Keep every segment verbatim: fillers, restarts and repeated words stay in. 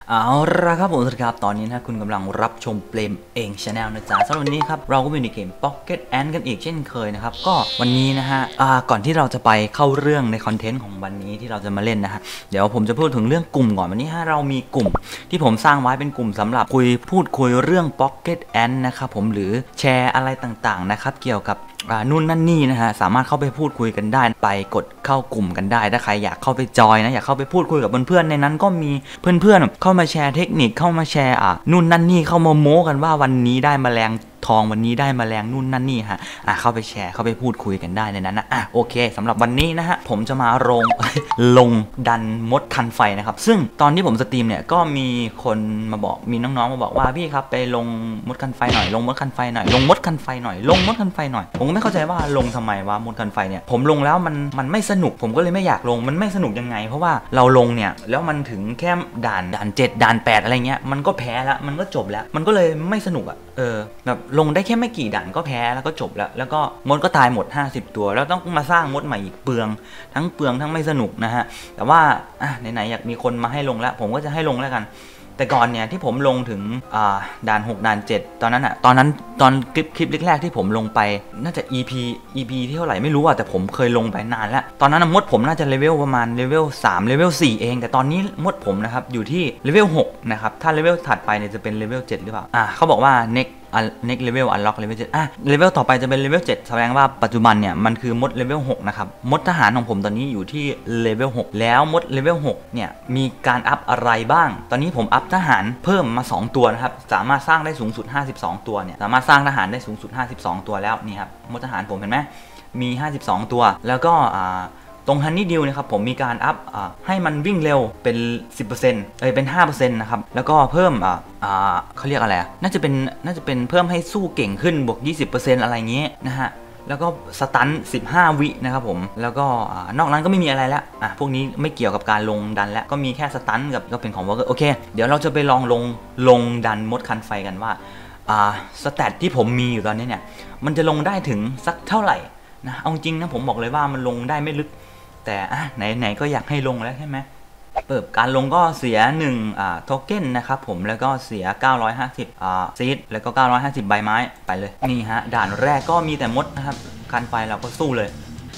เอาละครับผมสวัสดีครับตอนนี้นะคุณกำลังรับชมเปรมเองชาแนลนะจ๊ะสำหรับวันนี้ครับเราก็อยู่ในเกม Pocket Ant กันอีกเช่นเคยนะครับก็วันนี้นะฮะก่อนที่เราจะไปเข้าเรื่องในคอนเทนต์ของวันนี้ที่เราจะมาเล่นนะฮะเดี๋ยวผมจะพูดถึงเรื่องกลุ่มก่อนวันนี้ฮะเรามีกลุ่มที่ผมสร้างไว้เป็นกลุ่มสำหรับคุยพูดคุยเรื่อง Pocket Ant นะครับผมหรือแชร์อะไรต่างๆนะครับเกี่ยวกับนู่นนั่นนี่นะฮะสามารถเข้าไปพูดคุยกันได้ไปกดเข้ากลุ่มกันได้ถ้าใครอยากเข้าไปจอยนะอยากเข้าไปพูดคุยกับเพื่อนๆในนั้นก็มีเพื่อนๆเข้ามาแชร์เทคนิคเข้ามาแชร์อ่ะนู่นนั่นนี่เข้ามาโม้กันว่าวันนี้ได้แมลงทองวันนี้ได้แมลงนู่นนั่นนี่ฮะอ่ะเข้าไปแชร์เข้าไปพูดคุยกันได้ในนั้นนะอ่ะโอเคสำหรับวันนี้นะฮะผมจะมาลง ลงดันมดคันไฟนะครับซึ่งตอนที่ผมสตรีมเนี่ยก็มีคนมาบอกมีน้องๆมาบอกว่าพี่ครับไปลงมดคันไฟหน่อยลงมดคันไฟหน่อยลงมดคันไฟหน่อยลงมดคันไฟหน่อยผมไม่เข้าใจว่าลงทำไมว่ามดคันไฟเนี่ยผมลงแล้วมันมันไม่สนุกผมก็เลยไม่อยากลงมันไม่สนุกยังไงเพราะว่าเราลงเนี่ยแล้วมันถึงแค่ด่านด่านเจ็ดด่านแปดอะไรเงี้ยมันก็แพ้แล้วมันก็จบแล้วมันก็เลยไม่สนุกอ่ะเออแบบลงได้แค่ไม่กี่ด่านก็แพ้แล้วก็จบแล้วแล้วก็มดก็ตายหมดห้าสิบตัวแล้วต้องมาสร้างมดใหม่อีกเปลืองทั้งเปลืองทั้งไม่สนุกนะฮะแต่ว่าอ่ะไหนๆอยากมีคนมาให้ลงแล้วผมก็จะให้ลงแล้วกันแต่ก่อนเนี่ยที่ผมลงถึงด่านหกด่านเจ็ดตอนนั้นอะตอนนั้นตอนคลิปคลิปแรกๆที่ผมลงไปน่าจะ อี พี อี พี ที่เท่าไหร่ไม่รู้อะแต่ผมเคยลงไปนานแล้วตอนนั้นมดผมน่าจะเลเวลประมาณเลเวลสามเลเวลสี่เองแต่ตอนนี้มดผมนะครับอยู่ที่เลเวลหกนะครับถ้าเลเวลถัดไปเนี่ยจะเป็นเลเวลเจ็ดหรือเปล่าอ่ะเขาบอกว่า next next level unlock level เจ็ดอ่ะ level ต่อไปจะเป็น level เจ็ดแสดงว่าปัจจุบันเนี่ยมันคือมด level หกนะครับมดทหารของผมตอนนี้อยู่ที่ level หกแล้วมด level หกเนี่ยมีการอัพอะไรบ้างตอนนี้ผมอัพทหารเพิ่มมาสองตัวนะครับสามารถสร้างได้สูงสุดห้าสิบสองตัวเนี่ยสามารถสร้างทหารได้สูงสุดห้าสิบสองตัวแล้วนี่ครับมดทหารผมเห็นไหมมีห้าสิบสองตัวแล้วก็อ่าตรงฮันนี่ดิวนะครับผมมีการอัพให้มันวิ่งเร็วเป็น สิบเปอร์เซ็นต์ เอ้ยเป็น ห้าเปอร์เซ็นต์ นะครับแล้วก็เพิ่มอ่าอ่าเขาเรียกอะไรน่าจะเป็นน่าจะเป็นเพิ่มให้สู้เก่งขึ้นบวก ยี่สิบเปอร์เซ็นต์ อะไรเงี้ยนะฮะแล้วก็สตันสิบห้าวินะครับผมแล้วก็นอกนั้นก็ไม่มีอะไรแล้วอ่ะพวกนี้ไม่เกี่ยวกับการลงดันแล้วก็มีแค่สตันกับก็เป็นของวอร์เกอร์โอเคเดี๋ยวเราจะไปลองลงลงดันมดคันไฟกันว่าอ่าสแตทที่ผมมีอยู่ตอนนี้เนี่ยมันจะลงได้ถึงสักเท่าไหร่นะเอาจริงนะผมบอกเลยว่ามันลงได้ไม่ลึกแต่อ่ะไหนๆก็อยากให้ลงแล้วใช่ไหมเปิดการลงก็เสียหนึ่งอ่าโทเค็นนะครับผมแล้วก็เสียเก้าร้อยห้าสิบอ่าซีดแล้วก็เก้าร้อยห้าสิบใบไม้ไปเลยนี่ฮะด่านแรกก็มีแต่มดนะครับคันไฟเราก็สู้เลย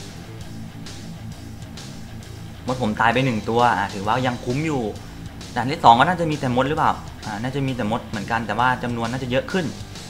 มดผมตายไปหนึ่งตัวอ่าถือว่ายังคุ้มอยู่ด่านที่สองก็น่าจะมีแต่มดหรือเปล่าอ่าน่าจะมีแต่มดเหมือนกันแต่ว่าจำนวนน่าจะเยอะขึ้น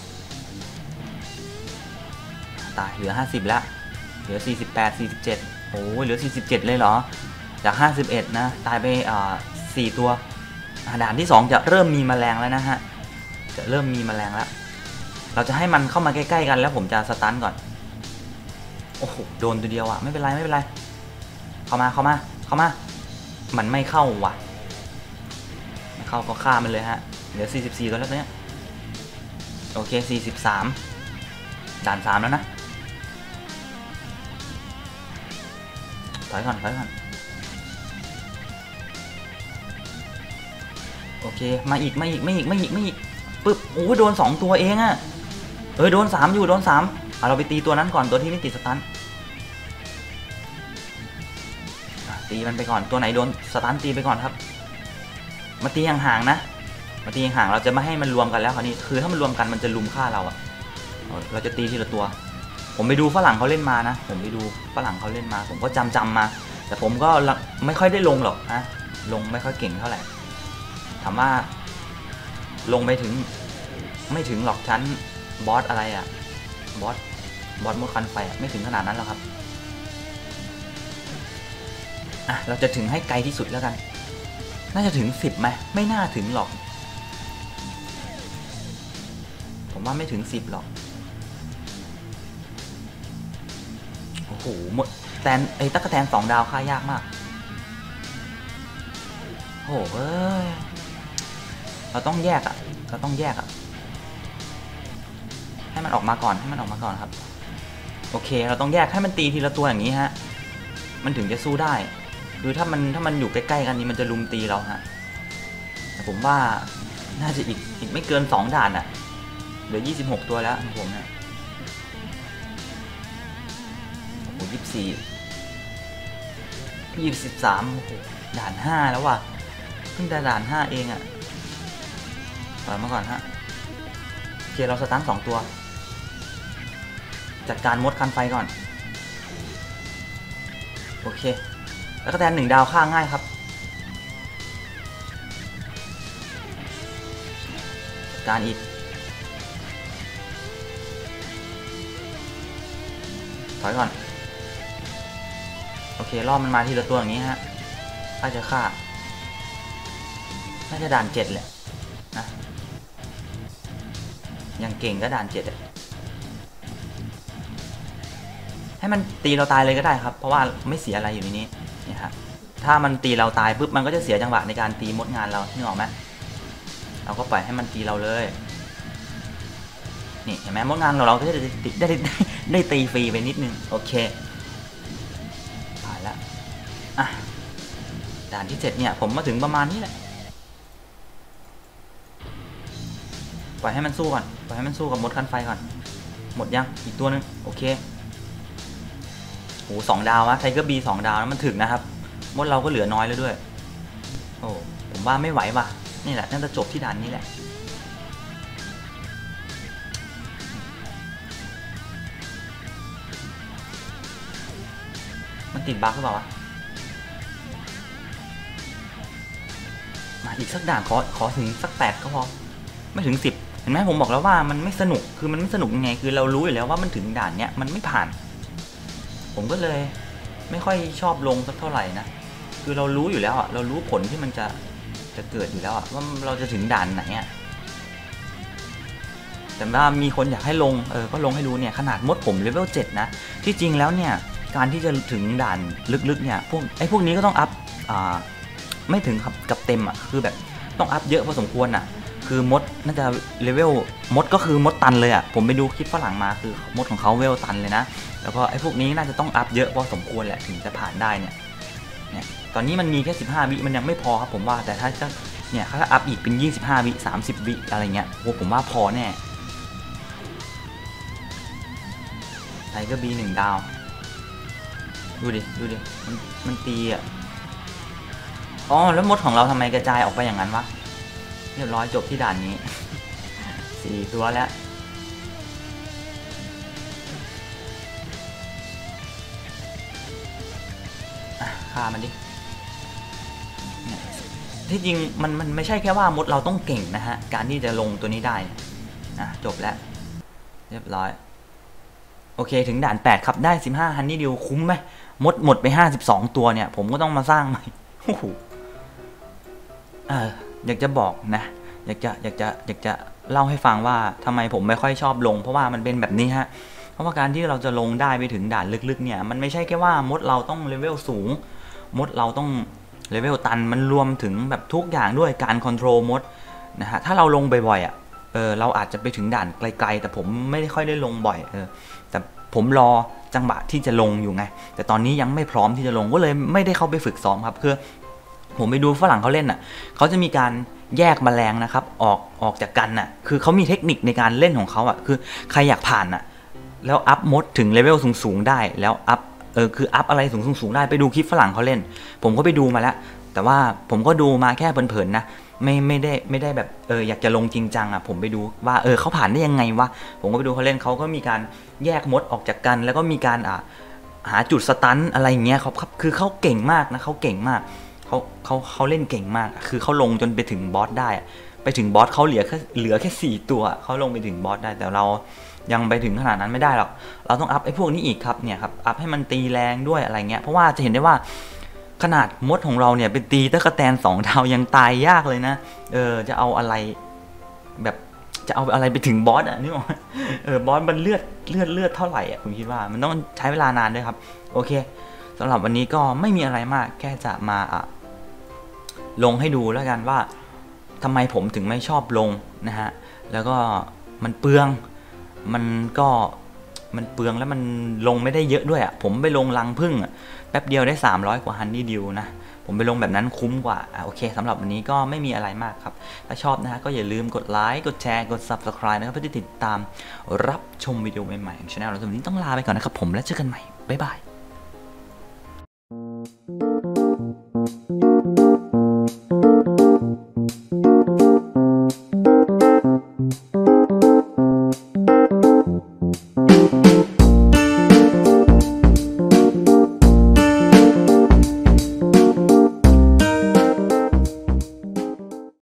ตายเหลือห้าสิบแล้วเหลือสี่สิบแปด สี่สิบเจ็ดโอ้ยเหลือสี่สิบเจ็ดเลยเหรอจากห้าสิบเอ็ดนะตายไปอ่าสี่ตัวด่านที่สองจะเริ่มมีแมลงแล้วนะฮะจะเริ่มมีแมลงแล้วเราจะให้มันเข้ามาใกล้ๆกันแล้วผมจะสตันก่อนโอ้โหโดนตัวเดียวอ่ะไม่เป็นไรไม่เป็นไรเข้ามาเข้ามาเข้ามามันไม่เข้าว่ะไม่เข้าก็ฆ่ามันเลยฮะเหลือสี่สิบสี่ตัวแล้วเนี่ยโอเคสี่สิบสามด่านสามแล้วนะถอยก่อนถอยก่อนโอเคมาอีกมาอีกไม่อีกไม่อีกไม่อีกปึ๊บโอ้ยโดนสองตัวเองอะเออโดนสามอยู่โดนสามเอาเราไปตีตัวนั้นก่อนตัวที่ไม่ติดสตันตีมันไปก่อนตัวไหนโดนสตันตีไปก่อนครับมาตีห่างๆนะมาตีห่างๆเราจะไม่ให้มันรวมกันแล้วคราวนี้คือถ้ามันรวมกันมันจะลุมฆ่าเราอะเราจะตีทีละตัวผมไปดูฝรั่งเขาเล่นมานะผมไปดูฝรั่งเขาเล่นมาผมก็จำจำมาแต่ผมก็ไม่ค่อยได้ลงหรอกนะลงไม่ค่อยเก่งเท่าไหร่ถามว่าลงไปถึงไม่ถึงหรอกชั้นบอสอะไรอะบอสบอสมดคันไฟไม่ถึงขนาดนั้นหรอกครับอ่ะเราจะถึงให้ไกลที่สุดแล้วกันน่าจะถึงสิบไหมไม่น่าถึงหรอกผมว่าไม่ถึงสิบหรอกโอ้โหหมดแตนไอ้ตั๊กแตนสองดาวค่ายากมากโอ้โหเอ้ยเราต้องแยกอ่ะเราต้องแยกอ่ะให้มันออกมาก่อนให้มันออกมาก่อนครับโอเคเราต้องแยกให้มันตีทีละตัวอย่างนี้ฮะมันถึงจะสู้ได้คือถ้ามันถ้ามันอยู่ใกล้ๆกันนี้มันจะลุมตีเราฮะแต่ผมว่าน่าจะอีกอีกไม่เกินสองด่านอ่ะเหลือยี่สิบหกตัวแล้วผมนะโอ้โหยี่สิบสี่ยี่สิบสามโอ้โหด่านห้าแล้วว่ะเพิ่งแต่ด่านห้าเองอ่ะถอยมาก่อนฮะโอเคเราสตันสองตัวจัดการมดคันไฟก่อนโอเคแล้วก็แทนหนึ่งดาวฆ่าง่ายครับจัดการอีกถอยก่อนโอเครอบมันมาทีละตัวอย่างนี้ฮะถ้าจะฆ่าน่าจะด่านเจ็ดแหละนะยังเก่งก็ด่านเจ็ดอะให้มันตีเราตายเลยก็ได้ครับเพราะว่าไม่เสียอะไรอยู่ในนี้เนี่ยครับถ้ามันตีเราตายปุ๊บมันก็จะเสียจังหวะในการตีมดงานเรานึกออกไหมเราก็ปล่อยให้มันตีเราเลยนี่เห็นไหมมดงานเราเราก็จะได้ได้ได้ได้ตีฟรีไปนิดนึงโอเคผ่านแล้วอ่ะด่านที่เจ็ดเนี่ยผมมาถึงประมาณนี้แหละปล่อยให้มันสู้ก่อนปล่อยให้มันสู้กับมดคันไฟก่อนหมดยังอีกตัวนึงโอเคโอ้สองดาวอะไทเกอร์บีสองดาวแล้วมันถึงนะครับมดเราก็เหลือน้อยแล้วด้วยโอ้ผมว่าไม่ไหวว่ะนี่แหละน่าจะจบที่ด่านนี้แหละมันติดบั๊กหรือเปล่าวะมาอีกสักด่านขอขอถึงสักแปดก็พอไม่ถึงสิบเห็นไหมผมบอกแล้วว่ามันไม่สนุกคือมันไม่สนุกยังไงคือเรารู้อยู่แล้วว่ามันถึงด่านเนี้ยมันไม่ผ่านผมก็เลยไม่ค่อยชอบลงสักเท่าไหร่นะคือเรารู้อยู่แล้วอ่ะเรารู้ผลที่มันจะจะเกิดอยู่แล้วอ่ะว่าเราจะถึงด่านไหนอ่ะแต่ว่ามีคนอยากให้ลงเออก็ลงให้รู้เนี่ยขนาดมดผมเลเวลเจ็ดนะที่จริงแล้วเนี่ยการที่จะถึงด่านลึกๆเนี่ยพวกไอ้พวกนี้ก็ต้องอัพอ่าไม่ถึงครับกับเต็มอ่ะคือแบบต้องอัพเยอะพอสมควรอ่ะคือมดน่าจะเลเวลมดก็คือมดตันเลยอ่ะผมไปดูคลิปฝรั่งมาคือมดของเขาเวลตันเลยนะแล้วก็ไอ้พวกนี้น่าจะต้องอัพเยอะพอสมควรแหละถึงจะผ่านได้เนี่ยเนี่ยตอนนี้มันมีแค่สิบห้าวิมันยังไม่พอครับผมว่าแต่ถ้าจะเนี่ยถ้าอัพอีกเป็นยี่สิบห้าวิสามสิบวิอะไรเงี้ยโอ้ผมว่าพอแน่ไทเกอร์บีหนึ่งดาวดูดิดูดิมันมันตีอ่ะอ๋อแล้วมดของเราทำไมกระจายออกไปอย่างนั้นวะเรียบร้อยจบที่ด่านนี้ สี่ตัวแล้วฆ่ามันดิที่จริงมันมันไม่ใช่แค่ว่ามดเราต้องเก่งนะฮะการที่จะลงตัวนี้ได้นะจบแล้วเรียบร้อยโอเคถึงด่านแปดครับได้สิบห้าฮันนี่ดิวคุ้มไหมมดหมดไปห้าสิบสองตัวเนี่ยผมก็ต้องมาสร้างใหม่โอ้โหเอออยากจะบอกนะอยากจะอยากจะอยากจะเล่าให้ฟังว่าทำไมผมไม่ค่อยชอบลงเพราะว่ามันเป็นแบบนี้ฮะเพราะว่าการที่เราจะลงได้ไปถึงด่านลึกๆเนี่ยมันไม่ใช่แค่ว่ามดเราต้องเลเวลสูงมดเราต้องเลเวลตันมันรวมถึงแบบทุกอย่างด้วยการคอนโทรลมดนะฮะถ้าเราลงบ่อยๆอ่ะเออเราอาจจะไปถึงด่านไกลๆแต่ผมไม่ได้ค่อยได้ลงบ่อยเออแต่ผมรอจังหวะที่จะลงอยู่ไงแต่ตอนนี้ยังไม่พร้อมที่จะลงก็เลยไม่ได้เข้าไปฝึกซ้อมครับคือผมไปดูฝรั่งเขาเล่นอ่ะเขาจะมีการแยกแมลงนะครับออกออกจากกันน่ะคือเขามีเทคนิคในการเล่นของเขาอ่ะคือใครอยากผ่านอ่ะแล้วอัพมดถึงเลเวลสูงๆได้แล้วอัพเออคืออัพอะไรสูงสูงได้ไปดูคลิปฝรั่งเขาเล่นผมก็ไปดูมาแล้วแต่ว่าผมก็ดูมาแค่เพลินๆนะไม่ไม่ได้ไม่ได้แบบเอออยากจะลงจริงจังอ่ะผมไปดูว่าเออเขาผ่านได้ยังไงวะผมก็ไปดูเขาเล่นเขาก็มีการแยกมดออกจากกันแล้วก็มีการอ่าหาจุดสตันอะไรเงี้ยเขาคือเขาเก่งมากนะเขาเก่งมากเขาเขาเขาเล่นเก่งมากคือเขาลงจนไปถึงบอสได้ไปถึงบอสเขาเหลือแค่เหลือแค่สี่ตัวเขาลงไปถึงบอสได้แต่เรายังไปถึงขนาดนั้นไม่ได้หรอกเราต้องอัพไอ้พวกนี้อีกครับเนี่ยครับอัพให้มันตีแรงด้วยอะไรเงี้ยเพราะว่าจะเห็นได้ว่าขนาดมดของเราเนี่ยเป็นตีตะกะแตนสองดาวยังตายยากเลยนะเออจะเอาอะไรแบบจะเอาอะไรไปถึงบอสอ่ะนี่หรอเออบอสมันเลือดเลือดเลือดเท่าไหร่อ่ะผมคิดว่ามันต้องใช้เวลานานด้วยครับโอเคสำหรับวันนี้ก็ไม่มีอะไรมากแค่จะมาอ่ะลงให้ดูแล้วกันว่าทำไมผมถึงไม่ชอบลงนะฮะแล้วก็มันเปลืองมันก็มันเปลืองแล้วมันลงไม่ได้เยอะด้วยอ่ะผมไปลงรังผึ้งแป๊บเดียวได้สามร้อยกว่าฮันนี่ดิวนะผมไปลงแบบนั้นคุ้มกว่าอ่ะโอเคสำหรับวันนี้ก็ไม่มีอะไรมากครับถ้าชอบนะฮะก็อย่าลืมกดไลค์กดแชร์กด ซับสไครบ์ นะครับเพื่อที่ติดตามรับชมวิดีโอใหม่ๆของช่องเราวันนี้ต้องลาไปก่อนนะครับผมแล้วเจอกันใหม่บ๊ายบาย